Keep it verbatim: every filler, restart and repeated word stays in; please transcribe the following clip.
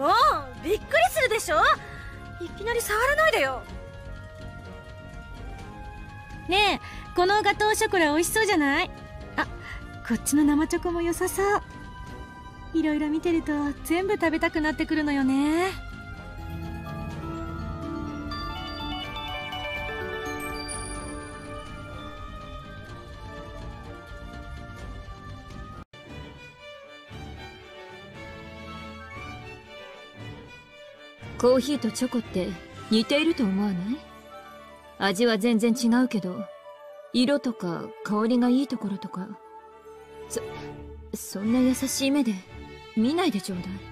びっくりするでしょ。いきなり触らないでよ。ねえ、このガトーショコラ美味しそうじゃない？あ、こっちの生チョコも良さそう。いろいろ見てると全部食べたくなってくるのよね。 コーヒーとチョコって似ていると思わない？味は全然違うけど、色とか香りがいいところとか、そ、そんな優しい目で見ないでちょうだい。